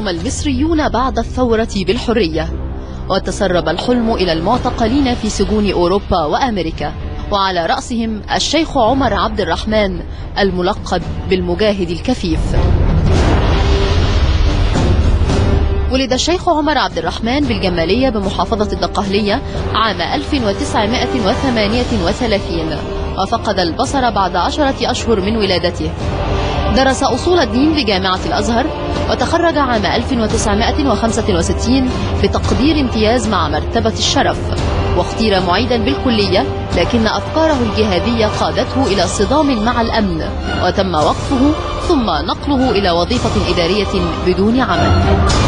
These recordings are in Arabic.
حلم المصريون بعد الثورة بالحرية، وتسرب الحلم إلى المعتقلين في سجون أوروبا وأمريكا، وعلى رأسهم الشيخ عمر عبد الرحمن الملقب بالمجاهد الكفيف. ولد الشيخ عمر عبد الرحمن بالجمالية بمحافظة الدقهلية عام 1938، وفقد البصر بعد 10 أشهر من ولادته. درس أصول الدين بجامعة الأزهر، وتخرج عام 1965 بتقدير امتياز مع مرتبة الشرف، واختير معيدا بالكلية، لكن أفكاره الجهادية قادته إلى صدام مع الأمن، وتم وقفه ثم نقله إلى وظيفة إدارية بدون عمل.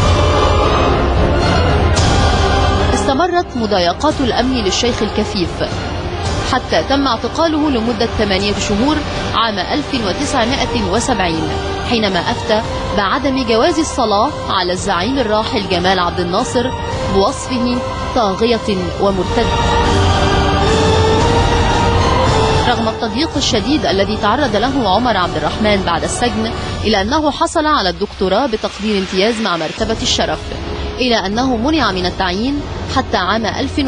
استمرت مضايقات الأمن للشيخ الكفيف حتى تم اعتقاله لمدة 8 شهور عام 1970، حينما أفتى بعدم جواز الصلاة على الزعيم الراحل جمال عبد الناصر بوصفه طاغية ومرتد. رغم التضييق الشديد الذي تعرض له عمر عبد الرحمن بعد السجن، إلى أنه حصل على الدكتوراه بتقدير امتياز مع مرتبة الشرف، إلى أنه منع من التعيين حتى عام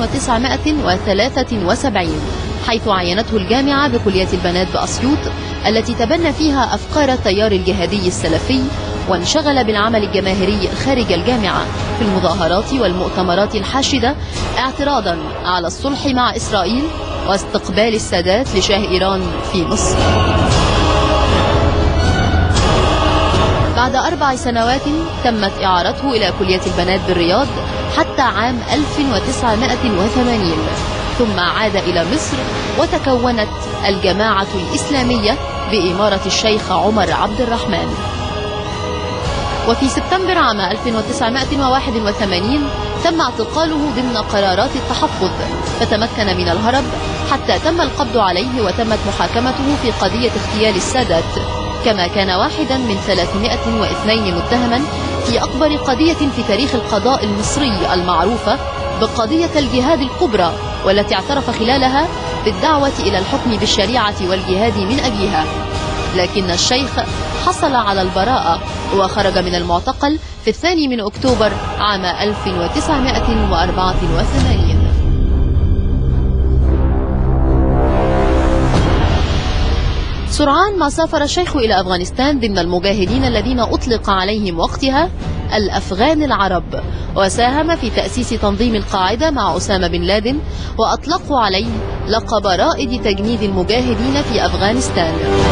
1973، حيث عينته الجامعة بكلية البنات بأسيوط التي تبنى فيها أفكار التيار الجهادي السلفي، وانشغل بالعمل الجماهيري خارج الجامعة في المظاهرات والمؤتمرات الحاشدة اعتراضا على الصلح مع إسرائيل واستقبال السادات لشاه إيران في مصر. بعد 4 سنوات تمت إعارته إلى كلية البنات بالرياض حتى عام 1980، ثم عاد إلى مصر وتكونت الجماعة الإسلامية بإمارة الشيخ عمر عبد الرحمن. وفي سبتمبر عام 1981 تم اعتقاله ضمن قرارات التحفظ، فتمكن من الهرب حتى تم القبض عليه وتمت محاكمته في قضية اغتيال السادات، كما كان واحدا من 302 متهما في أكبر قضية في تاريخ القضاء المصري المعروفة بقضية الجهاد الكبرى، والتي اعترف خلالها بالدعوة إلى الحكم بالشريعة والجهاد من أجلها. لكن الشيخ حصل على البراءة وخرج من المعتقل في 2 أكتوبر عام 1984. سرعان ما سافر الشيخ إلى أفغانستان ضمن المجاهدين الذين أطلق عليهم وقتها الأفغان العرب، وساهم في تأسيس تنظيم القاعدة مع أسامة بن لادن، وأطلقوا عليه لقب رائد تجنيد المجاهدين في أفغانستان.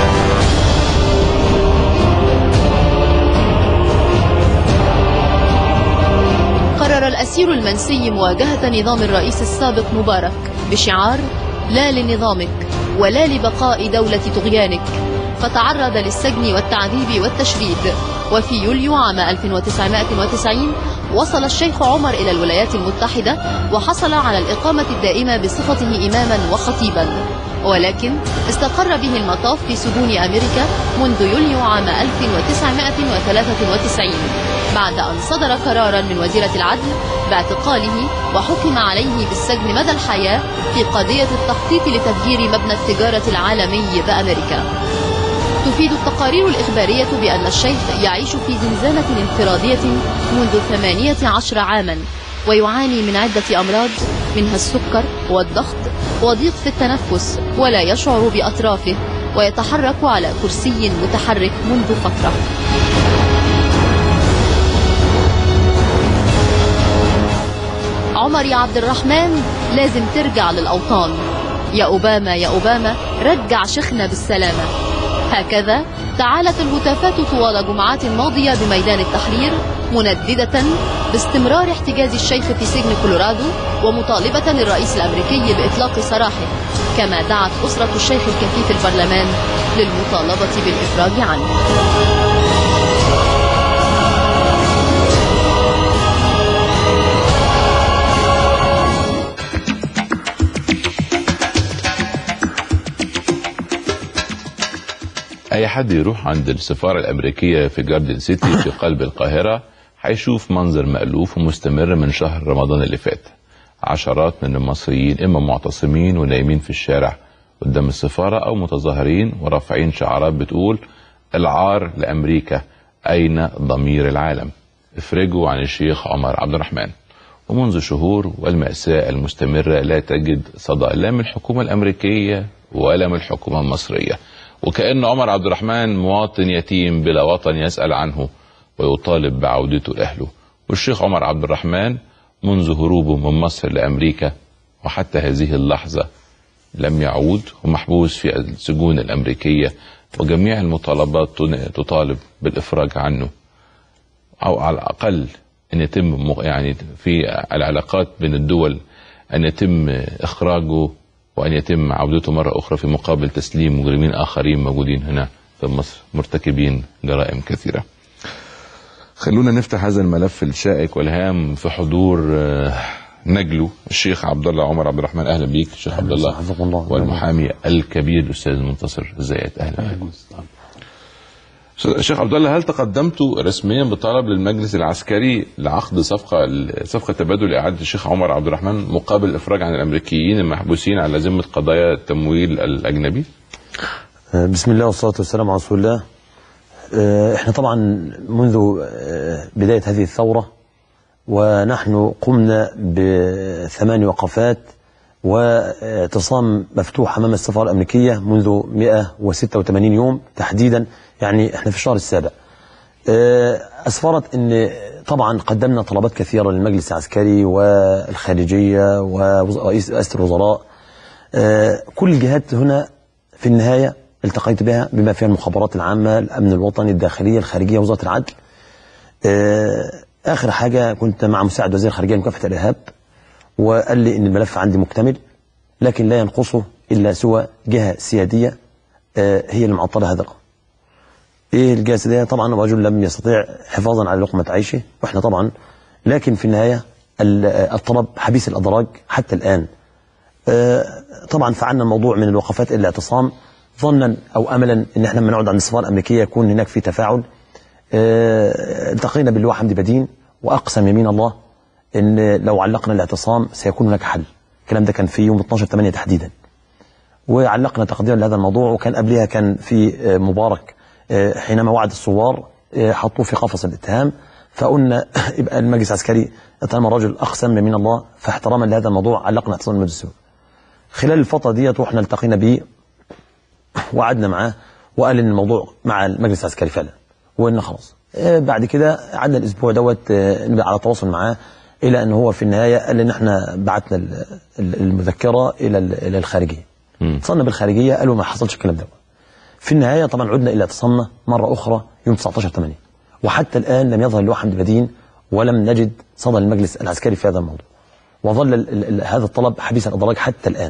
قرر الأسير المنسي مواجهة نظام الرئيس السابق مبارك بشعار لا لنظامك ولا لبقاء دولة طغيانك، فتعرض للسجن والتعذيب والتشريد. وفي يوليو عام 1990 وصل الشيخ عمر إلى الولايات المتحدة، وحصل على الإقامة الدائمة بصفته إماما وخطيبا، ولكن استقر به المطاف في سجون أمريكا منذ يوليو عام 1993، بعد أن صدر قرارا من وزيرة العدل باعتقاله، وحكم عليه بالسجن مدى الحياة في قضية التخطيط لتفجير مبنى التجارة العالمي بأمريكا. تفيد التقارير الإخبارية بأن الشيخ يعيش في زنزانة انفرادية منذ 18 عاما، ويعاني من عدة أمراض منها السكر والضغط وضيق في التنفس، ولا يشعر بأطرافه، ويتحرك على كرسي متحرك منذ فترة. عمر يا عبد الرحمن، لازم ترجع للأوطان، يا أوباما يا أوباما رجع شيخنا بالسلامة. هكذا تعالت الهتافات طوال جمعات ماضية بميدان التحرير، منددة باستمرار احتجاز الشيخ في سجن كولورادو، ومطالبة الرئيس الأمريكي بإطلاق سراحه، كما دعت أسرة الشيخ الكفيف البرلمان للمطالبة بالإفراج عنه. أي حد يروح عند السفارة الأمريكية في جاردن سيتي في قلب القاهرة هيشوف منظر مألوف ومستمر من شهر رمضان اللي فات. عشرات من المصريين إما معتصمين ونايمين في الشارع قدام السفارة، أو متظاهرين ورافعين شعارات بتقول العار لأمريكا، أين ضمير العالم؟ افرجوا عن الشيخ عمر عبد الرحمن. ومنذ شهور والمأساة المستمرة لا تجد صدى لا من الحكومة الأمريكية ولا من الحكومة المصرية، وكأن عمر عبد الرحمن مواطن يتيم بلا وطن يسأل عنه ويطالب بعودته لأهله. والشيخ عمر عبد الرحمن منذ هروبه من مصر لأمريكا وحتى هذه اللحظة لم يعود، ومحبوس في السجون الأمريكية، وجميع المطالبات تطالب بالإفراج عنه، أو على الأقل أن يتم يعني في العلاقات بين الدول أن يتم إخراجه وأن يتم عودته مرة أخرى في مقابل تسليم مجرمين آخرين موجودين هنا في مصر مرتكبين جرائم كثيرة. خلونا نفتح هذا الملف الشائك والهام في حضور نجله الشيخ عبد الله عمر عبد الرحمن. اهلا بيك الشيخ عبد الله، والمحامي الكبير الاستاذ المنتصر الزيات. اهلا بك الشيخ عبد الله. هل تقدمتوا رسميا بطلب للمجلس العسكري لعقد صفقه تبادل اعاده الشيخ عمر عبد الرحمن مقابل الافراج عن الامريكيين المحبوسين على ذمه قضايا التمويل الاجنبي؟ بسم الله والصلاه والسلام على رسول الله. احنا طبعا منذ بدايه هذه الثوره ونحن قمنا ب8 وقفات واعتصام مفتوح امام السفاره الامريكيه منذ 186 يوم تحديدا، يعني احنا في الشهر السابع. اسفرت ان طبعا قدمنا طلبات كثيره للمجلس العسكري والخارجيه ورئاسه الوزراء. كل الجهات هنا في النهايه التقيت بها بما فيها المخابرات العامه، الامن الوطني، الداخليه، الخارجيه، وزاره العدل. آخر حاجة كنت مع مساعد وزير الخارجية لمكافحة الإرهاب، وقال لي إن الملف عندي مكتمل لكن لا ينقصه إلا سوى جهة سيادية هي اللي معطلة هذا الأمر. إيه الجهة السيادية؟ طبعا الرجل لم يستطيع حفاظا على لقمة عيشه، وإحنا طبعا لكن في النهاية الطلب حبيس الأدراج حتى الآن. طبعا فعلنا الموضوع من الوقفات إلى الاعتصام ظنا أو أملا إن إحنا لما نقعد عند السفارة الأمريكية يكون هناك في تفاعل. التقينا باللواء حمدي بدين واقسم يمين الله ان لو علقنا الاعتصام سيكون هناك حل. الكلام ده كان في يوم 12/8 تحديدا، وعلقنا تقديرا لهذا الموضوع. وكان قبلها كان في مبارك حينما وعد الثوار حطوه في قفص الاتهام، فقلنا يبقى المجلس العسكري طالما الرجل اقسم يمين الله فاحتراما لهذا الموضوع علقنا اعتصام المجلس السوري. خلال الفتره ديت واحنا التقينا بيه وقعدنا معاه وقال ان الموضوع مع المجلس العسكري فعلا، وإن خلاص. بعد كده قعدنا الاسبوع دوت على تواصل معاه الى ان هو في النهايه قال ان احنا بعتنا المذكره الى الخارجيه. اتصلنا بالخارجيه قالوا ما حصلش الكلام ده. في النهايه طبعا عدنا الى اعتصامنا مره اخرى يوم 19/8، وحتى الان لم يظهر اللواء حمدي بدين ولم نجد صدى المجلس العسكري في هذا الموضوع، وظل هذا الطلب حبيس الادراج حتى الان.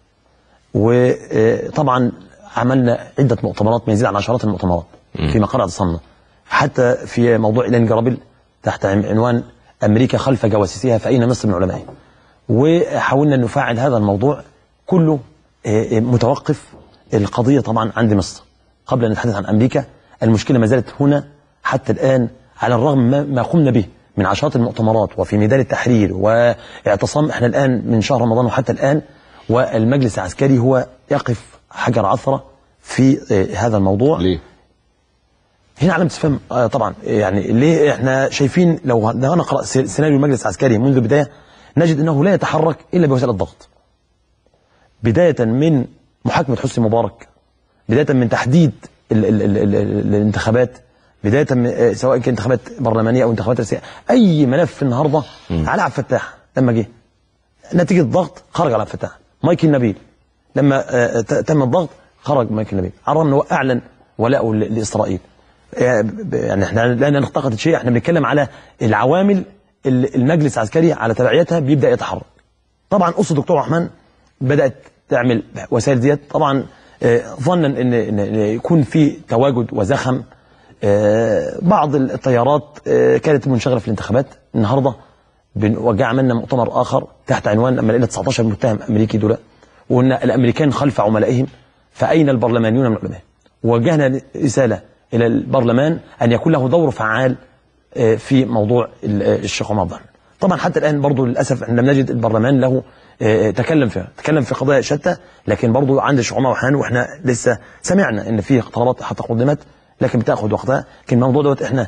وطبعا عملنا عده مؤتمرات ما يزيد عن عشرات المؤتمرات في مقر اعتصامنا، حتى في موضوع إيلان جرابل تحت عنوان أمريكا خلف جواسيسها فأين مصر من علمائها. وحاولنا أن نفعل هذا الموضوع كله متوقف القضية طبعا عند مصر. قبل أن نتحدث عن أمريكا المشكلة ما زالت هنا حتى الآن، على الرغم ما قمنا به من عشرات المؤتمرات وفي ميدان التحرير واعتصام. احنا الآن من شهر رمضان وحتى الآن والمجلس العسكري هو يقف حجر عثرة في هذا الموضوع. ليه؟ هنا علامة استفهام طبعا. يعني ليه؟ احنا شايفين لو نقرأ سيناريو المجلس العسكري منذ البداية نجد انه لا يتحرك الا بوسائل الضغط، بداية من محاكمة حسني مبارك، بداية من تحديد الانتخابات، بداية من سواء كانت انتخابات برلمانية او انتخابات رئاسية. اي ملف النهارده على عبد الفتاح لما جه نتيجة ضغط خرج على عبد الفتاح. مايكل نبيل لما تم الضغط خرج مايكل نبيل، على الرغم انه اعلن ولاءه لاسرائيل. يعني احنا لا نلتقط شيء، احنا بنتكلم على العوامل المجلس العسكري على تبعيتها بيبدا يتحرك. طبعا اسره الدكتور الرحمن بدات تعمل وسائل ديت طبعا ظنا ان يكون في تواجد وزخم. بعض التيارات كانت منشغله في الانتخابات. النهارده عملنا مؤتمر اخر تحت عنوان لما لقينا 19 متهم امريكي دول، وان الامريكان خلف عملائهم فاين البرلمانيون من علمائهم. وجهنا رساله الى البرلمان ان يكون له دور فعال في موضوع الشيخ عمر عبد الرحمن. طبعا حتى الان برضه للاسف احنا لم نجد البرلمان له تكلم في قضايا شتى، لكن برضه عند الشيخ عمر عبد الرحمن واحنا لسه سمعنا ان في طلبات حتى قدمت لكن بتاخذ وقتها. لكن الموضوع دوت احنا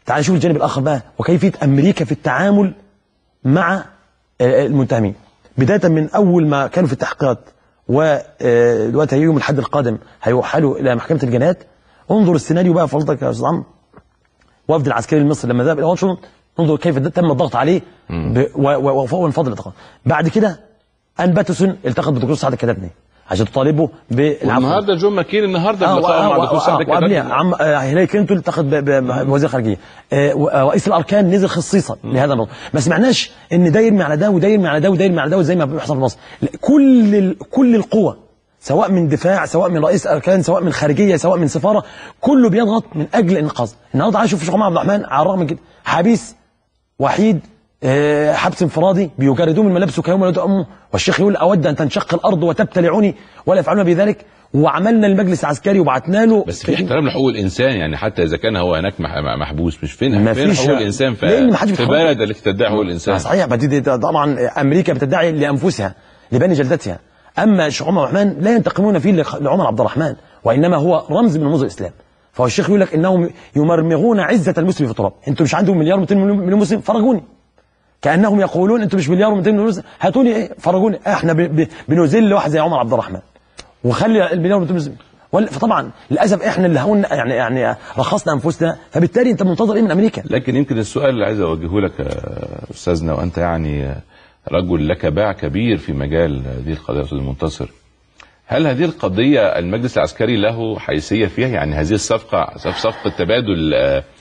تعال نشوف الجانب الاخر بقى، وكيفيه امريكا في التعامل مع المتهمين، بدايه من اول ما كانوا في التحقيقات ودلوقتي هيجوا من الحد القادم هيوحلوا الى محكمه الجنايات. انظر السيناريو بقى فضلتك يا استاذ عمرو. وفد العسكري المصري لما ذهب الى واشنطن، انظر كيف تم الضغط عليه وانفضل الانتقام. بعد كده ان باتسون التقط بدكتور سعد الكتاتني عشان تطالبه بالعفو. النهارده جون ماكين النهارده مع دكتور سعد الكتاتني، هيلاري كلينتون التقط بوزير الخارجيه، رئيس الاركان نزل خصيصا لهذا الموضوع. ما سمعناش ان ده يرمي على ده وده يرمي على ده وده يرمي على ده زي ما بيحصل في مصر. كل القوى سواء من دفاع سواء من رئيس اركان سواء من خارجيه سواء من سفاره، كله بيضغط من اجل انقاذ. النهارده عايز اشوف الشيخ عمر عبد الرحمن على الرغم من كده حبيس وحيد، حبس انفرادي، بيجردوه من ملابسه كيوم ولدته امه، والشيخ يقول اود ان تنشق الارض وتبتلعني ولا يفعلون بذلك. وعملنا المجلس العسكري وبعتنا له بس في احترام لحقوق الانسان، يعني حتى اذا كان هو هناك محبوس، مش فين حقوق الانسان في بلد اللي تدعي حقوق الانسان. صحيح، طبعا امريكا بتدعي لانفسها لبني جلدتها، اما الشيخ عمر عبد الرحمن لا ينتقمون فيه لعمر عبد الرحمن، وانما هو رمز من رموز الاسلام. فهو الشيخ يقول لك انهم يمرمغون عزه المسلم في التراب. انتم مش عندهم مليار و200 مليون مسلم، فرجوني. كانهم يقولون انتم مش مليار و200 مليون مسلم، هاتوني ايه فرجوني، احنا بنذل واحد زي عمر عبد الرحمن وخلي المليار و200 مسلم. فطبعا للاسف احنا اللي هون يعني رخصنا انفسنا، فبالتالي انت منتظر ايه من امريكا؟ لكن يمكن السؤال اللي عايز اوجهه لك يا استاذنا، وانت يعني رجل لك باع كبير في مجال هذه القضيه استاذ المنتصر، هل هذه القضيه المجلس العسكري له حيثيه فيها؟ يعني هذه الصفقه تبادل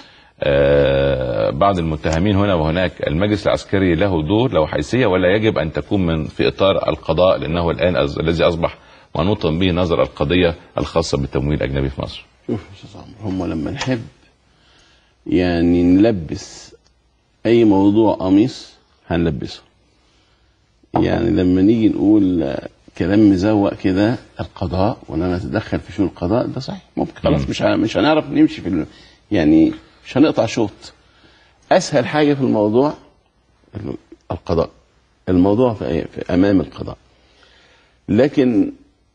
بعض المتهمين هنا وهناك، المجلس العسكري له دور له حيثيه، ولا يجب ان تكون في اطار القضاء، لانه الان الذي اصبح منوطا به نظر القضيه الخاصه بالتمويل الاجنبي في مصر؟ شوف يا استاذ عمرو، هم لما نحب يعني نلبس اي موضوع قميص هنلبسه. يعني لما نيجي نقول كلام مزوق كده القضاء وان انا اتدخل في شؤون القضاء، ده صحيح ممكن، خلاص مش هنعرف نمشي في يعني مش هنقطع شوط. اسهل حاجه في الموضوع القضاء، الموضوع في امام القضاء. لكن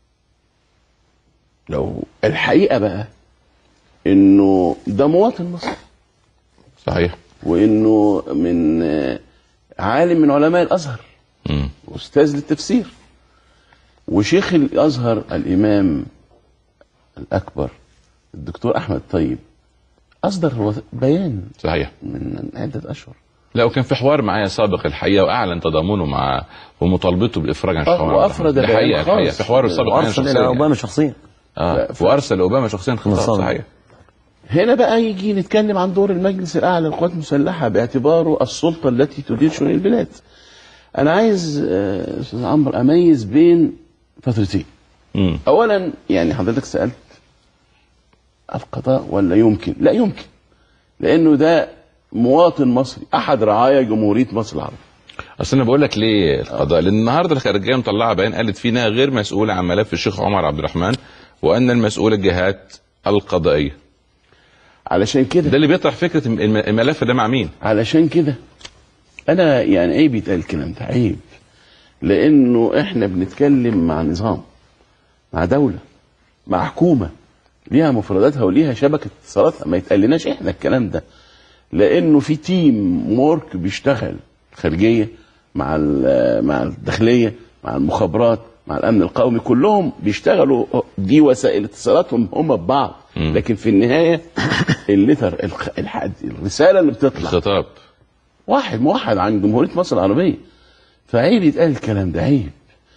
لو الحقيقه بقى انه ده مواطن مصري صحيح، وانه من عالم من علماء الازهر واستاذ للتفسير وشيخ الازهر الامام الاكبر الدكتور احمد طيب اصدر بيان صحيح من عده اشهر. لا، وكان في حوار معايا سابق الحقيقه، واعلن تضامنه مع ومطالبته بالافراج عن شيخ وافرد الحقيقه في حوار سابق معايا شخصيا، وارسل الى اوباما شخصيا. وارسل اوباما شخصيا خطاب. صحيح. هنا بقى يجي نتكلم عن دور المجلس الاعلى للقوات المسلحه باعتباره السلطه التي تدير شؤون البلاد. انا عايز استاذ عمرو اميز بين فترتين. اولا يعني حضرتك سالت القضاء ولا يمكن؟ لا يمكن، لانه ده مواطن مصري احد رعايا جمهوريه مصر العربيه. اصل انا بقول لك ليه القضاء، لان النهارده الخارجيه مطلعه بيان قالت فيه انها غير مسؤوله عن ملف الشيخ عمر عبد الرحمن، وان المسؤول الجهات القضائيه. علشان كده ده اللي بيطرح فكره الملف ده مع مين؟ علشان كده انا يعني عيب يتقال الكلام ده، عيب، لانه احنا بنتكلم مع نظام، مع دوله، مع حكومه ليها مفرداتها وليها شبكه اتصالاتها. ما يتقالناش احنا الكلام ده، لانه في تيم وورك بيشتغل خارجيه مع الداخليه مع المخابرات مع الامن القومي، كلهم بيشتغلوا، دي وسائل اتصالاتهم هم ببعض. لكن في النهايه الليتر الرساله اللي بتطلع الخطاب واحد موحد عن جمهوريه مصر العربيه. فعيب يتقال الكلام ده، عيب.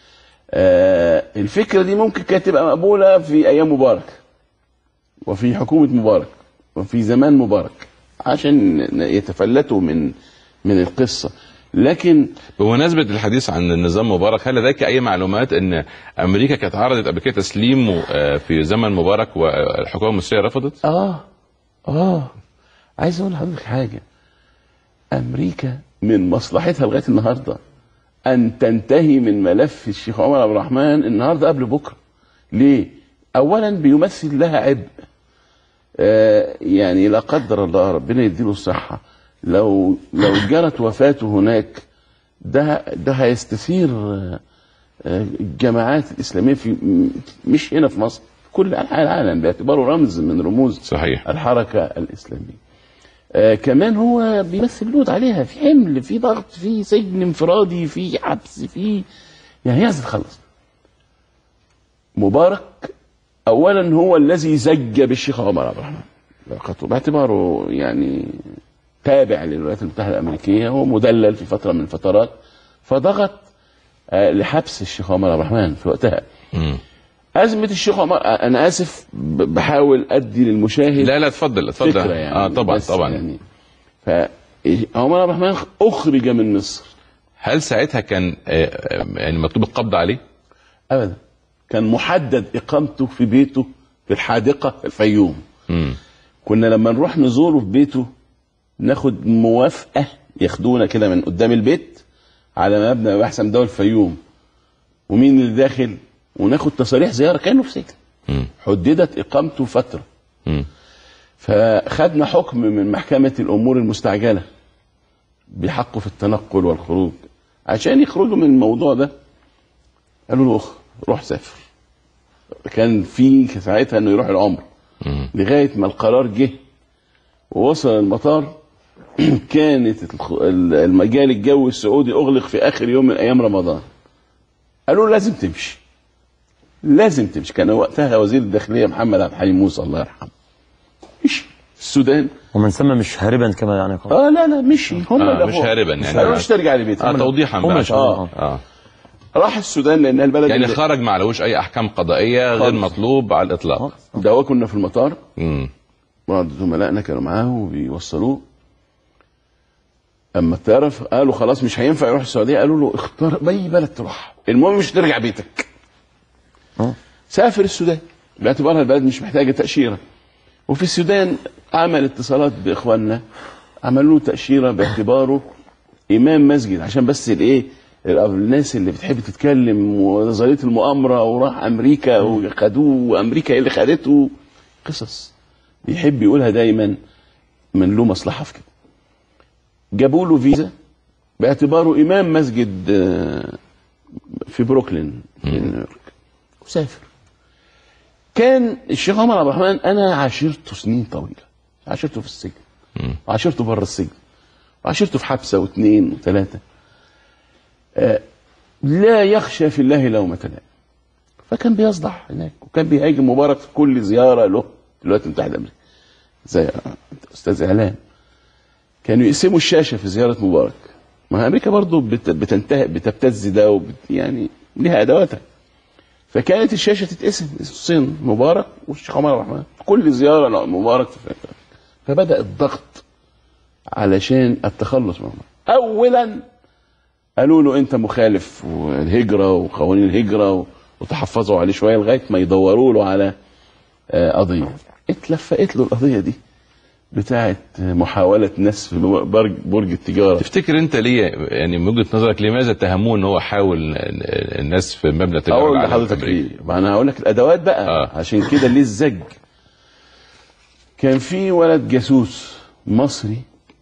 الفكره دي ممكن كانت تبقى مقبوله في ايام مبارك وفي حكومه مبارك وفي زمان مبارك عشان يتفلتوا من القصه. لكن بمناسبه الحديث عن النظام مبارك، هل لديك اي معلومات ان امريكا كانت عرضت قبل كده تسليمه في زمن مبارك والحكومه المصريه رفضت؟ عايز اقول لحضرتك حاجه، امريكا من مصلحتها لغايه النهارده ان تنتهي من ملف الشيخ عمر عبد الرحمن النهارده قبل بكره. ليه؟ اولا بيمثل لها عبء، يعني لا قدر الله ربنا يديله الصحه لو جرت وفاته هناك، ده هيستثير الجماعات الاسلاميه في مش هنا في مصر، كل انحاء العالم، باعتباره رمز من رموز صحيح الحركه الاسلاميه. كمان هو بيمثل لود عليها، في حمل، في ضغط، في سجن انفرادي، في حبس، في يعني هي عايزه تخلص. مبارك اولا هو الذي زج بالشيخ عمر عبد الرحمن باعتباره يعني تابع للولايات المتحده الامريكيه، هو مدلل في فتره من الفترات، فضغط لحبس الشيخ عمر عبد الرحمن في وقتها. أزمة الشيخ عمر، أنا آسف بحاول أدي للمشاهد لا اتفضل اتفضل. يعني طبعا يعني فعمر عبد الرحمن أخرج من مصر. هل ساعتها كان يعني مطلوب القبض عليه؟ أبدا، كان محدد إقامته في بيته في الحادقة في الفيوم. كنا لما نروح نزوره في بيته ناخد موافقة، ياخدونا كده من قدام البيت على مبنى مباحث أمن الدولة الفيوم ومين اللي داخل، وناخد تصاريح زياره كانه في سجن. حددت اقامته فتره. فخدنا حكم من محكمه الامور المستعجله بحقه في التنقل والخروج. عشان يخرجوا من الموضوع ده قالوا له روح سافر. كان في ساعتها انه يروح العمره لغايه ما القرار جه ووصل المطار. كانت المجال الجوي السعودي اغلق في اخر يوم من ايام رمضان. قالوا له لازم تمشي، لازم تمشي. كان وقتها وزير الداخليه محمد عبد الحليم موسى الله يرحمه. مشي السودان، ومن ثم مش هاربا كما يعني لا مشي. هم مش هاربا يعني مش ترجع لبيتك. توضيحا بقى. راح السودان لان البلد يعني خرج ما عليهوش اي احكام قضائيه غير مطلوب على الاطلاق. ده هو كنا في المطار، بعض زملائنا كانوا معاه وبيوصلوه. اما الطياره قالوا خلاص مش هينفع يروح السعوديه، قالوا له اختار اي بلد تروح، المهم مش ترجع بيتك. سافر السودان باعتبارها البلد مش محتاجه تاشيره. وفي السودان عمل اتصالات باخواننا، عملوا له تاشيره باعتباره امام مسجد، عشان بس الايه الناس اللي بتحب تتكلم ونظريه المؤامره وراح امريكا وخدوه وامريكا هي اللي خدته، قصص بيحب يقولها دايما من له مصلحه في كده. جابوا له فيزا باعتباره امام مسجد في بروكلين في نيويورك وسافر. كان الشيخ عمر عبد الرحمن انا عاشرته سنين طويله، عاشرته في السجن وعاشرته بره السجن وعاشرته في حبسه واثنين وثلاثه. لا يخشى في الله لومة لائم. فكان بيصدع هناك وكان بيهاجم مبارك في كل زياره له في الولايات المتحده الامريكيه. زي استاذ اعلام كانوا يقسموا الشاشه في زياره مبارك. ما امريكا برضو بتبتز ده يعني ليها ادواتها. فكانت الشاشه تتقسم نصين، مبارك والشيخ عمر عبد الرحمن كل زياره لمبارك في فكرة. فبدا الضغط علشان التخلص منه. اولا قالوا له انت مخالف والهجره وقوانين الهجره وتحفظوا عليه شويه لغايه ما يدوروا له على قضيه. اتلفقت له القضيه دي بتاعت محاوله نسف برج التجاره. تفتكر انت ليه يعني من وجهه نظرك لماذا اتهموه ان هو حاول النسف مبنى التجاره؟ اقول لحضرتك ليه؟ ما انا هقول لك الادوات بقى. عشان كده ليه الزج. كان في ولد جاسوس مصري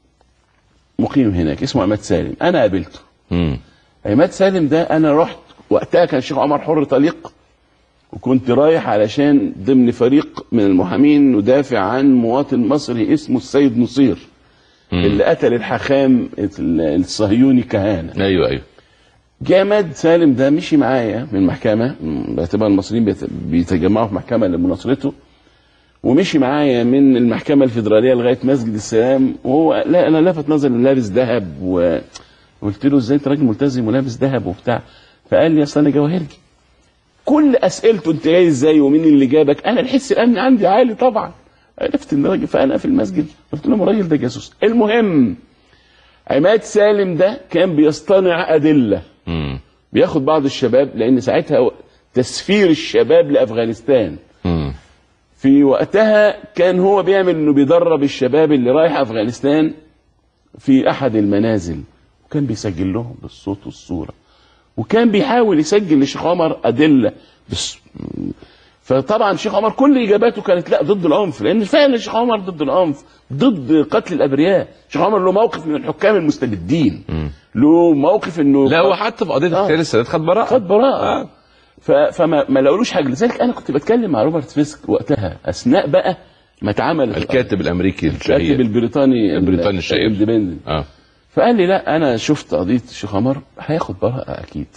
مقيم هناك اسمه عماد سالم، انا قابلته. عماد سالم ده انا رحت وقتها كان الشيخ عمر حر طليق، وكنت رايح علشان ضمن فريق من المحامين ندافع عن مواطن مصري اسمه السيد نصير اللي قتل الحاخام الصهيوني كهانه. ايوه عماد سالم ده مشي معايا من المحكمه باعتبار المصريين بيتجمعوا في محكمه لمناصرته، ومشي معايا من المحكمه الفيدراليه لغايه مسجد السلام. وهو لا انا لفت نظري انه لابس ذهب، وقلت له ازاي انت راجل ملتزم ولابس ذهب وبتاع؟ فقال لي اصل انا جواهرجي. كل اسئلته انت جاي ازاي ومين اللي جابك؟ انا الحس الامني عندي عالي طبعا. عرفت ان الراجل، فانا في المسجد قلت لهم الراجل ده جاسوس. المهم عماد سالم ده كان بيصطنع ادله. بياخد بعض الشباب، لان ساعتها تسفير الشباب لافغانستان. في وقتها كان هو بيعمل انه بيدرب الشباب اللي رايح افغانستان في احد المنازل، وكان بيسجل لهم بالصوت والصوره، وكان بيحاول يسجل للشيخ عمر ادله بس. فطبعا الشيخ عمر كل اجاباته كانت لا ضد العنف، لان فعلا الشيخ عمر ضد العنف، ضد قتل الابرياء. الشيخ عمر له موقف من الحكام المستبدين، له موقف انه لا هو حتى في قضيه اغتيال السادات خد براءه. خد براءه. فما لقولوش حاجه. لذلك انا كنت بتكلم مع روبرت فيسك وقتها اثناء بقى ما اتعملت الكاتب الامريكي الشهير، الكاتب البريطاني الشهير. فقال لي لا انا شفت قضيه الشيخ عمر هياخد براءه اكيد.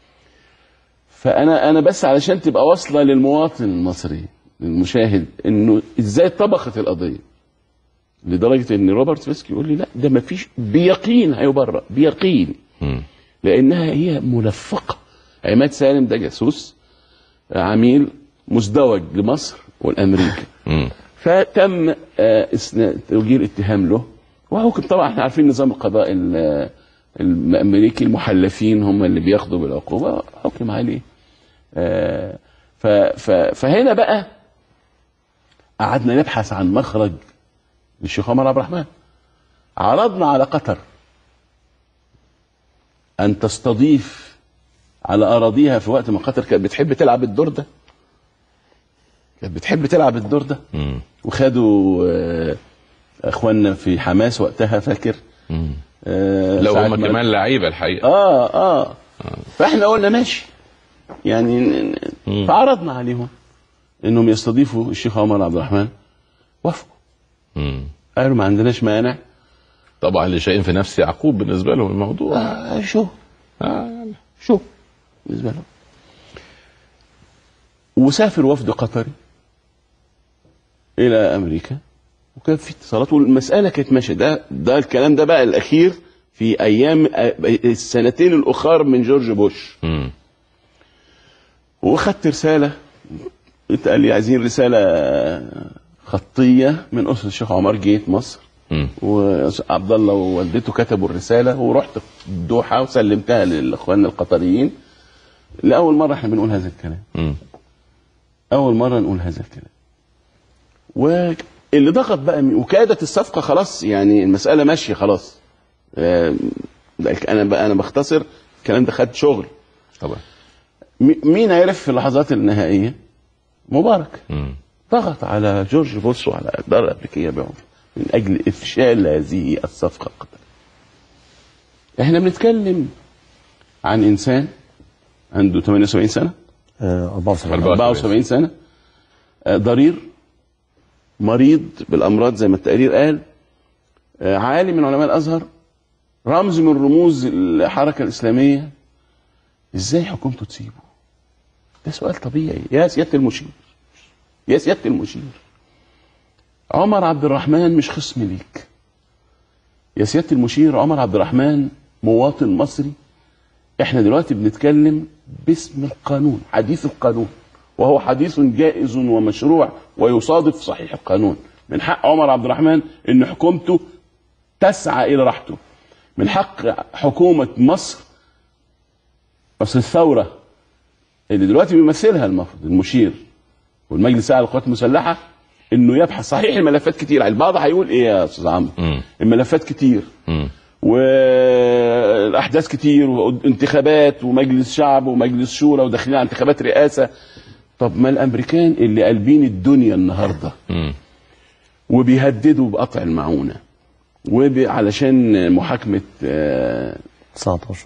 فانا بس علشان تبقى واصله للمواطن المصري المشاهد انه ازاي طبخت القضيه لدرجه ان روبرت فيسك يقول لي لا ده ما فيش، بيقين هيبرأ، بيقين. لانها هي ملفقه. عماد سالم ده جاسوس عميل مزدوج لمصر والامريكا. فتم توجيه الاتهام له، وحكم. طبعا احنا عارفين نظام القضاء الامريكي، المحلفين هم اللي بياخدوا بالعقوبه، حكم عليه. فهنا بقى قعدنا نبحث عن مخرج للشيخ عمر عبد الرحمن. عرضنا على قطر ان تستضيف على اراضيها في وقت ما قطر كانت بتحب تلعب الدور ده، وخدوا اخواننا في حماس وقتها، فاكر؟ لو هم كمان لعيبه الحقيقه. فاحنا قلنا ماشي يعني. فعرضنا عليهم انهم يستضيفوا الشيخ عمر عبد الرحمن، وافقوا. قالوا ما عندناش مانع. طبعا اللي شايفين في نفس يعقوب بالنسبه لهم الموضوع شو بالنسبه لهم. وسافر وفد قطري الى امريكا، وكان في اتصالات، والمساله كانت ماشيه. ده الكلام ده بقى الاخير في ايام السنتين الاخر من جورج بوش. وخدت رساله، قال لي عايزين رساله خطيه من اسره الشيخ عمر. جيت مصر، وعبد الله ووالدته كتبوا الرساله، ورحت الدوحه وسلمتها للاخوان القطريين. لاول مره احنا بنقول هذا الكلام. اول مره نقول هذا الكلام. واللي ضغط بقى وكادت الصفقه خلاص، يعني المساله ماشيه خلاص. انا بختصر الكلام ده، خد شغل طبعا. مين هيعرف في اللحظات النهائيه؟ مبارك. ضغط على جورج بوش وعلى الاداره الامريكيه بعنف من اجل افشال هذه الصفقه القطريه. احنا بنتكلم عن انسان عنده 78 سنه، 74 سنه، ضرير، مريض بالامراض زي ما التقرير قال، عالم من علماء الازهر، رمز من رموز الحركه الاسلاميه. ازاي حكومته تسيبه؟ ده سؤال طبيعي يا سياده المشير. يا سياده المشير، عمر عبد الرحمن مش خصم ليك. يا سياده المشير، عمر عبد الرحمن مواطن مصري. احنا دلوقتي بنتكلم باسم القانون، حديث القانون، وهو حديث جائز ومشروع ويصادف صحيح القانون. من حق عمر عبد الرحمن ان حكومته تسعى الى راحته. من حق حكومه مصر الثوره اللي دلوقتي بيمثلها المفروض المشير والمجلس الاعلى للقوات المسلحه انه يبحث. صحيح الملفات كتير، البعض هيقول ايه يا استاذ عمرو؟ الملفات كتير والاحداث كتير وانتخابات ومجلس شعب ومجلس شورى وداخلين على انتخابات رئاسه. طب ما الامريكان اللي قلبين الدنيا النهارده وبيهددوا بقطع المعونه علشان محاكمه 19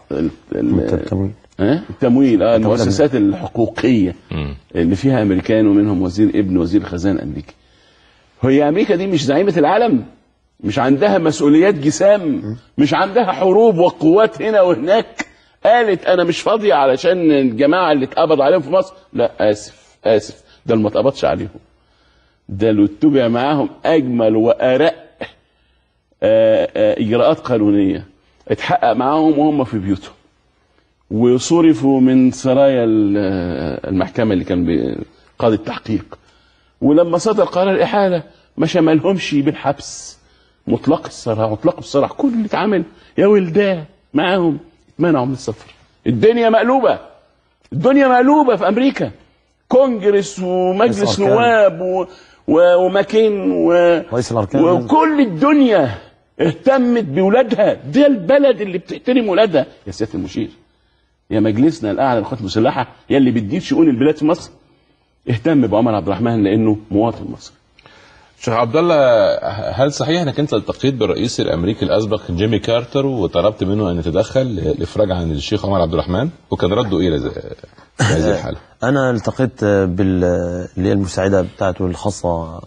التمويل المؤسسات الحقوقيه اللي فيها امريكان ومنهم ابن وزير الخزانه الامريكي. هي امريكا دي مش زعيمه العالم؟ مش عندها مسؤوليات جسام؟ مش عندها حروب وقوات هنا وهناك؟ قالت انا مش فاضيه علشان الجماعه اللي اتقبض عليهم في مصر. لا، اسف، ده اللي ما اتقبضش عليهم، ده اللي اتبع معاهم اجمل وارق اجراءات قانونيه اتحقق معاهم وهم في بيوتهم، وصرفوا من سرايا المحكمه اللي كان قاضي التحقيق. ولما صدر قرار الاحاله ما شملهمش بالحبس، مطلق السراح. كل اللي اتعمل يا ولدان معاهم اتمنعوا من السفر. الدنيا مقلوبه في امريكا. كونجرس ومجلس نواب وماكين وكل الدنيا اهتمت بولادها. ده البلد اللي بتحترم ولادها. يا سياده المشير، يا مجلسنا الاعلى للقوات المسلحه، يا اللي بتدير شؤون البلاد في مصر، اهتم بعمر عبد الرحمن لانه مواطن مصري. شيخ عبد الله، هل صحيح انك انت التقيت بالرئيس الامريكي الاسبق جيمي كارتر وطلبت منه ان يتدخل للافراج عن الشيخ عمر عبد الرحمن، وكان رده ايه في هذه الحاله؟ انا التقيت اللي هي المساعده بتاعته الخاصه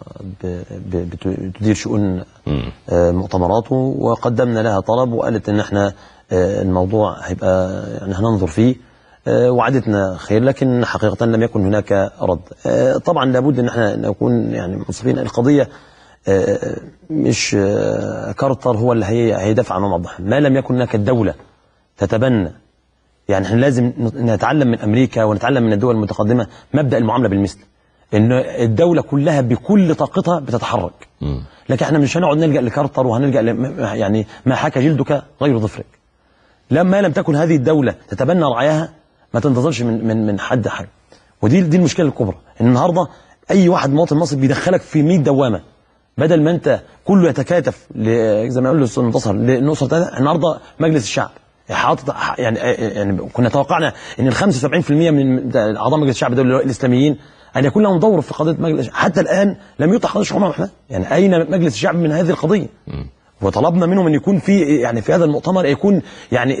بتدير شؤون مؤتمراته، وقدمنا لها طلب وقالت ان احنا الموضوع هيبقى يعني هننظر فيه، وعدتنا خير، لكن حقيقه لم يكن هناك رد. طبعا لابد ان احنا نكون يعني منصفين. القضيه مش كارتر هو اللي هيدافع عن عمر عبد الرحمن، ما لم يكن هناك الدوله تتبنى. يعني احنا لازم نتعلم من امريكا ونتعلم من الدول المتقدمه مبدا المعامله بالمثل، ان الدوله كلها بكل طاقتها بتتحرك. لكن احنا مش هنقعد نلجا لكارتر وهنلجا يعني ما حكى جلدك غير ظفرك. لما لم تكن هذه الدوله تتبنى رعاياها ما تنتظرش من حد حاجه. ودي المشكله الكبرى. النهارده اي واحد مواطن مصري بيدخلك في 100 دوامه، بدل ما انت كله يتكاتف زي ما يقول الاستاذ منتصر لنصره. النهارده مجلس الشعب حاطط يعني كنا توقعنا ان ال 75% من اعضاء مجلس الشعب دول الاسلاميين ان يكون لهم دور في قضيه مجلس الشعب. حتى الان لم يطرح قضيه الشيخ عمر عبد الرحمن. يعني اين مجلس الشعب من هذه القضيه؟ وطلبنا منهم ان يكون في يعني في هذا المؤتمر يكون يعني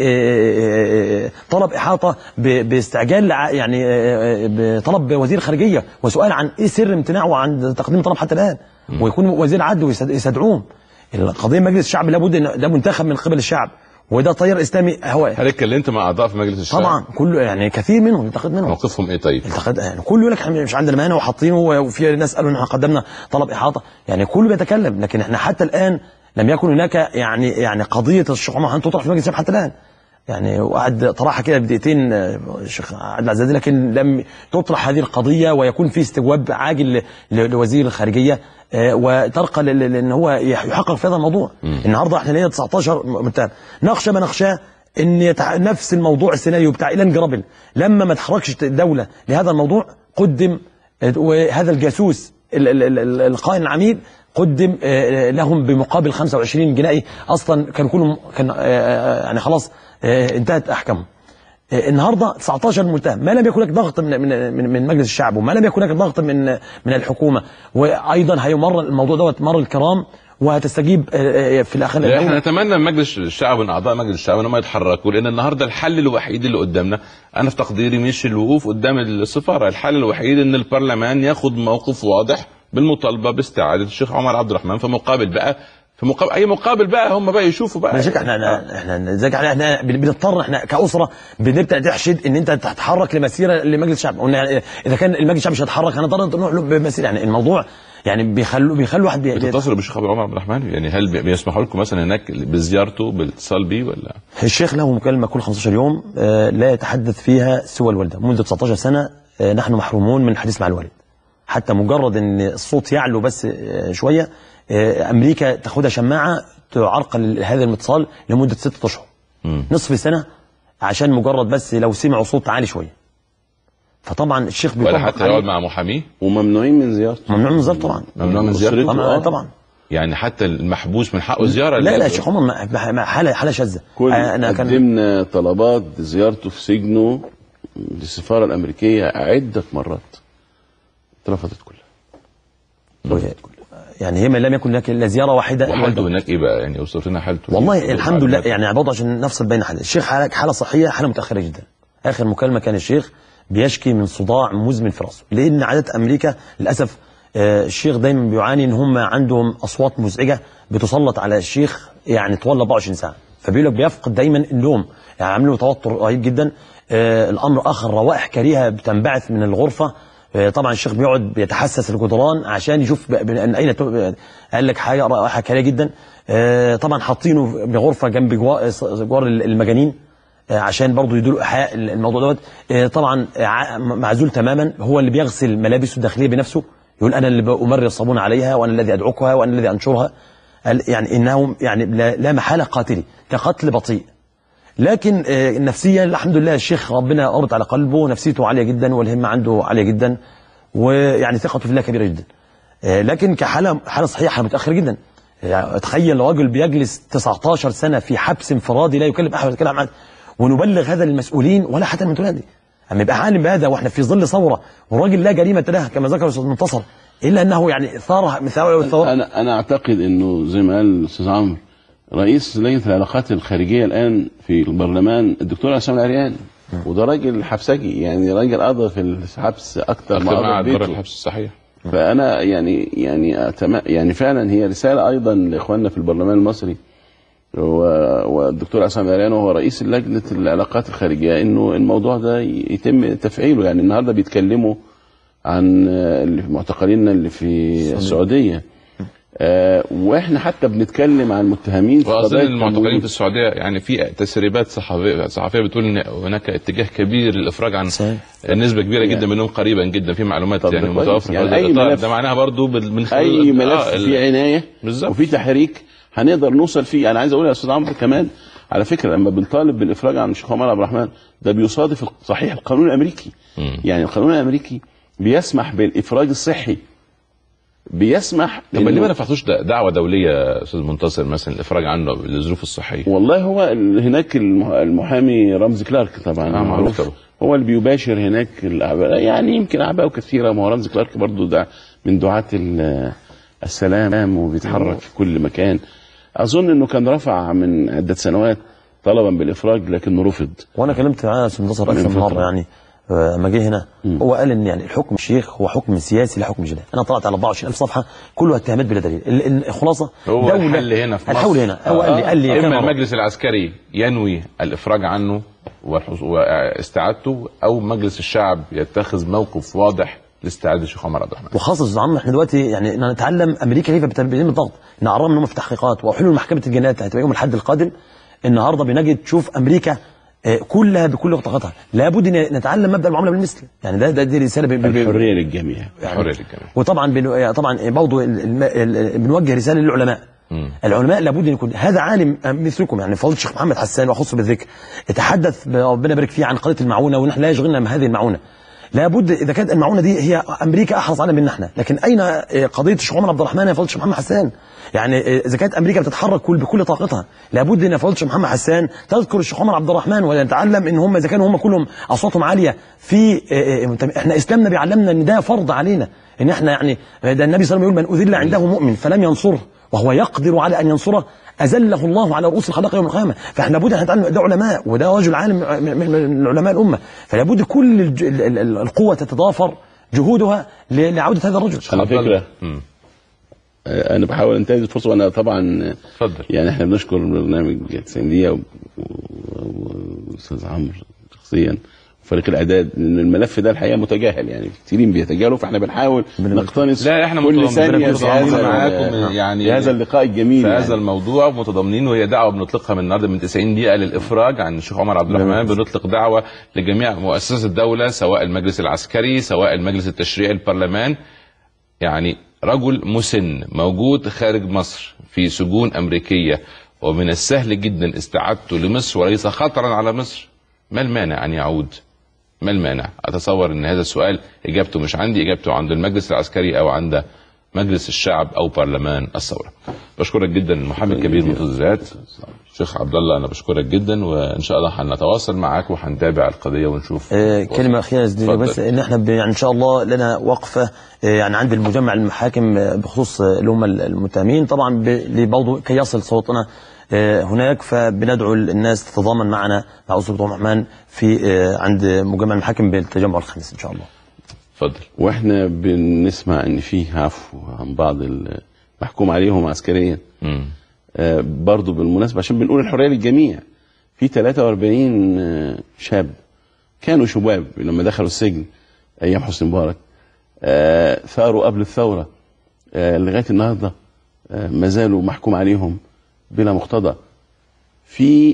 طلب احاطه باستعجال، يعني بطلب وزير الخارجيه وسؤال عن ايه سر امتناعه عن تقديم طلب حتى الان، ويكون وزير عدل ويستدعوهم. القضيه مجلس الشعب لابد ان ده منتخب من قبل الشعب، وده تيار اسلامي هوائي. هل اتكلمت مع اعضاء في مجلس الشعب؟ طبعا كله يعني كثير منهم التقيت منهم. موقفهم ايه طيب؟ يعني كله يقول لك احنا مش عندنا مانع وحاطينه، وفي ناس قالوا ان احنا قدمنا طلب احاطه، يعني كله بيتكلم. لكن احنا حتى الان لم يكن هناك يعني قضيه الشيخ عمر عبد تطرح في مجلس الشعب حتى الان. يعني وقعد طرحها كده بدقيقتين الشيخ عادل العزازي، لكن لم تطرح هذه القضيه ويكون في استجواب عاجل لوزير الخارجيه وترقى لان هو يحقق في هذا الموضوع. النهارده احنا لنا 19 متهم، نخشى ما نخشاه ان نفس الموضوع السيناريو بتاع ايلان جرابل لما ما تحركش الدوله لهذا الموضوع قدم، وهذا الجاسوس القائد العميل قدم لهم بمقابل 25 جنائي اصلا كان يعني خلاص انتهت احكامهم. النهارده 19 متهم، ما لم يكن لك ضغط من مجلس الشعب، وما لم يكن لك ضغط من الحكومه، وايضا هيمر الموضوع دوت مر الكرام وهتستجيب في الاخر. احنا نتمنى من مجلس الشعب ومن اعضاء مجلس الشعب ان هم يتحركوا، لان النهارده الحل الوحيد اللي قدامنا انا في تقديري مش الوقوف قدام السفاره، الحل الوحيد ان البرلمان ياخد موقف واضح بالمطالبه باستعاده الشيخ عمر عبد الرحمن، في مقابل اي مقابل بقى هم بقى يشوفوا بقى. احنا بنضطر احنا كاسره بنبدا تحشد ان انت تتحرك لمسيره لمجلس الشعب. قلنا اذا كان المجلس الشعب مش هيتحرك هنضطر نروح له بمسيره. يعني الموضوع يعني بيخلوا واحد بتتصلوا بالشيخ عمر عبد الرحمن؟ يعني هل بيسمحوا لكم مثلا هناك بزيارته بالاتصال بيه ولا؟ الشيخ له مكالمه كل 15 يوم لا يتحدث فيها سوى الوالده. منذ 19 سنه نحن محرومون من الحديث مع الوالد، حتى مجرد ان الصوت يعلو بس شويه امريكا تاخدها شماعه تعرقل هذا الاتصال لمده 6 اشهر، نصف سنه، عشان مجرد بس لو سمعوا صوت عالي شويه. فطبعا الشيخ ولا حتى يقعد مع محاميه، وممنوعين من زيارته. ممنوع من زيارته طبعا، ممنوع من زيارته طبعا. يعني حتى المحبوس من حقه زياره؟ لا الشيخ عمر حاله شاذه. قدمنا طلبات زيارته في سجنه للسفاره الامريكيه عده مرات، اترفضت كلها. يعني هي ما لم يكن لك الا زياره واحده. وحالته هناك ايه بقى؟ يعني اوصف لنا حالته. والله الحمد لله، يعني برضه عشان نفصل بين حالات. الشيخ حاله صحيه، حاله متاخره جدا. اخر مكالمه كان الشيخ بيشكي من صداع مزمن في راسه، لان عاده امريكا للاسف الشيخ دايما بيعاني ان هم عندهم اصوات مزعجه بتسلط على الشيخ يعني طوال 24 ساعه، فبيقول لك بيفقد دايما النوم، يعني عامله توتر رهيب جدا. الامر اخر، روائح كريهه بتنبعث من الغرفه. طبعا الشيخ بيقعد بيتحسس الجدران عشان يشوف من اين قال لك حاجه رائحه كريهه جدا. طبعا حاطينه بغرفه جنب جوار المجانين عشان برضه يديروا ايحاء الموضوع دوت. طبعا معزول تماما، هو اللي بيغسل ملابسه الداخليه بنفسه، يقول انا اللي بمر الصابون عليها وانا الذي ادعكها وانا الذي انشرها. يعني انه يعني لا محاله قاتلي كقتل بطيء. لكن النفسيه الحمد لله الشيخ ربنا قرط على قلبه، نفسيته عاليه جدا والهمه عنده عاليه جدا، ويعني ثقته في الله كبيره جدا. لكن حاله صحيه حاله متاخره جدا. يعني تخيل راجل بيجلس 19 سنه في حبس انفرادي لا يكلم احد ولا يتكلم، ونبلغ هذا للمسؤولين ولا حتى المسؤولين دي. اما يبقى عالم بهذا واحنا في ظل ثوره وراجل لا جريمه له كما ذكر الاستاذ منتصر، الا انه يعني ثار مثال الثوره. انا اعتقد انه زي ما قال الاستاذ عمرو، رئيس لجنه العلاقات الخارجيه الان في البرلمان الدكتور عصام العريان، وده راجل حبسجي، يعني راجل قضى في الحبس اكتر ما قضى في بيته. الحبس صحيح. فانا يعني فعلا هي رساله ايضا لاخواننا في البرلمان المصري والدكتور عصام العريان وهو رئيس لجنه العلاقات الخارجيه، انه الموضوع ده يتم تفعيله. يعني النهارده بيتكلموا عن المعتقلين اللي في السعوديه، واحنا حتى بنتكلم عن متهمين في قضايا المعتقلين في السعوديه. يعني في تسريبات صحفيه بتقول ان هناك اتجاه كبير للافراج عن نسبه كبيره جدا منهم قريبا جدا، في معلومات يعني متوفره يعني اي ملف، ده معناها برضو من خلال اي ملف في عنايه بالزبط. وفي تحريك هنقدر نوصل فيه. انا عايز اقول يا استاذ عمرو كمان على فكره، لما بنطالب بالافراج عن الشيخ عمر عبد الرحمن ده بيصادف صحيح القانون الامريكي. يعني القانون الامريكي بيسمح بالافراج الصحي، بيسمح. طب ليه ما نفعتوش دعوه دوليه يا استاذ منتصر مثلا الافراج عنه للظروف الصحيه؟ والله هو هناك المحامي رمزي كلارك طبعا معروف، هو اللي بيباشر هناك يعني يمكن اعباءه كثيره. ما هو رمزي كلارك برضه ده من دعاة السلام وبيتحرك في كل مكان. اظن انه كان رفع من عده سنوات طلبا بالافراج لكنه رفض. وانا كلمت معاه استاذ منتصر اكثر من مره، يعني لما جه هنا هو قال ان يعني الحكم الشيخ هو حكم سياسي لحكم جنائي. انا طلعت على 24,000 صفحه كلها اتهامات بلا دليل. الخلاصه هو الحل هنا في مصر. الحل هنا هو قال لي اما المجلس العسكري ينوي الافراج عنه واستعادته، او مجلس الشعب يتخذ موقف واضح لاستعاده الشيخ عمر عبد الرحمن. وخاصه استاذ عمرو احنا دلوقتي يعني نتعلم امريكا كيف بتتم الضغط. نعرفهم ان هم في تحقيقات وحلول محكمه الجنايات هتبقى يوم الاحد القادم. النهارده بنجد تشوف امريكا كلها بكل طاقتها لابد ان نتعلم مبدا المعامله بالمثل. يعني دي رساله الحريه للجميع، الحريه للجميع. وطبعا طبعا برضه بنوجه رساله للعلماء. العلماء لابد ان يكون هذا عالم مثلكم، يعني فضيله الشيخ محمد حسان واخص بالذكر يتحدث ربنا يبارك فيه عن قضيه المعونه، ونحن لا يشغلنا هذه المعونه. لابد اذا كانت المعونه دي هي امريكا احرص عليها منا احنا، لكن اين قضيه الشيخ عمر عبد الرحمن يا فضيله الشيخ محمد حسان؟ يعني اذا كانت امريكا بتتحرك بكل طاقتها لابد ان فضيله الشيخ محمد حسان تذكر الشيخ عمر عبد الرحمن ونتعلم ان هم اذا كانوا هم كلهم اصواتهم عاليه في احنا اسلامنا بيعلمنا ان ده فرض علينا، ان احنا يعني ده النبي صلى الله عليه وسلم يقول من اذل عنده مؤمن فلم ينصره وهو يقدر على ان ينصره أذله الله على رؤوس الخلائق يوم القيامة. فاحنا لابد ان نتعلم، ده علماء وده رجل عالم من علماء الامه، فلابد كل القوه تتضافر جهودها لعوده هذا الرجل. على فكره انا بحاول انتهز الفرصه، وانا طبعا اتفضل. يعني احنا بنشكر برنامج 90 دقيقه واستاذ عمرو شخصيا وفريق الاعداد، لان الملف ده الحقيقه متجاهل، يعني كتيرين بيتجاهلوا، فاحنا بنحاول نقتنص لا احنا كل ثانيه معاكم يعني هذا اللقاء الجميل في يعني. هذا الموضوع ومتضامنين، وهي دعوه بنطلقها من النهارده من 90 دقيقه للافراج عن الشيخ عمر عبد الرحمن. بنطلق دعوه لجميع مؤسسات الدوله، سواء المجلس العسكري سواء المجلس التشريعي البرلمان. يعني رجل مسن موجود خارج مصر في سجون امريكيه، ومن السهل جدا استعادته لمصر وليس خطرا على مصر. ما المانع ان يعود؟ ما المانع؟ اتصور ان هذا السؤال اجابته مش عندي، اجابته عند المجلس العسكري او عند مجلس الشعب او برلمان الثوره. بشكرك جدا المحامي الكبير منتزهات شيخ عبد الله، انا بشكرك جدا، وان شاء الله هنتواصل معاك وهنتابع القضيه ونشوف. كلمه اخيره بس ان احنا يعني ان شاء الله لنا وقفه يعني عند المجمع المحاكم بخصوص اللي هم المتهمين، طبعا برضه كي يصل صوتنا هناك، فبندعو الناس تتضامن معنا مع أسرة عبد الرحمن في عند مجمع المحاكم بالتجمع الخامس ان شاء الله. اتفضل. واحنا بنسمع ان فيه عفو عن بعض المحكوم عليهم عسكريا. برضو بالمناسبه عشان بنقول الحريه للجميع، في 43 شاب كانوا شباب لما دخلوا السجن ايام حسني مبارك، ثاروا قبل الثوره لغايه النهارده ما زالوا محكوم عليهم بلا مقتضى. في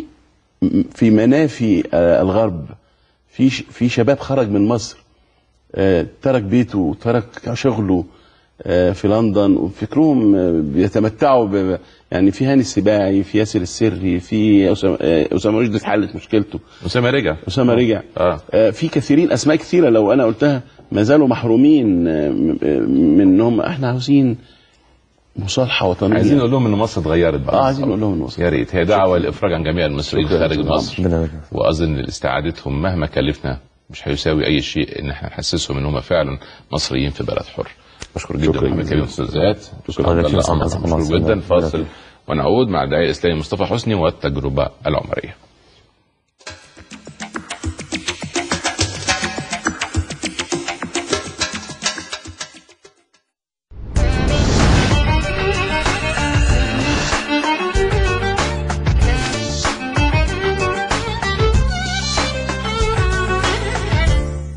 منافي الغرب في شباب خرج من مصر، ترك بيته وترك شغله في لندن، وفكرهم بيتمتعوا يعني في هاني السباعي، في ياسر السري، في اسامه رشدي اتحلت مشكلته، اسامه رجع في كثيرين، اسماء كثيره لو انا قلتها ما زالوا محرومين من انهم. احنا عاوزين مصالحه وطنيه، عايزين نقول لهم ان مصر اتغيرت بقى. عايزين نقول لهم ان مصر، يا ريت. هي دعوه للافراج عن جميع المصريين خارج مصر، واظن استعادتهم مهما كلفنا مش هيساوي اي شيء ان احنا نحسسهم ان هم فعلا مصريين في بلد حر. بشكر جدا محمد كريم استاذات. شكرا مشكور جدا. فاصل ونعود مع الداعية الإسلامي مصطفى حسني والتجربة العمرية.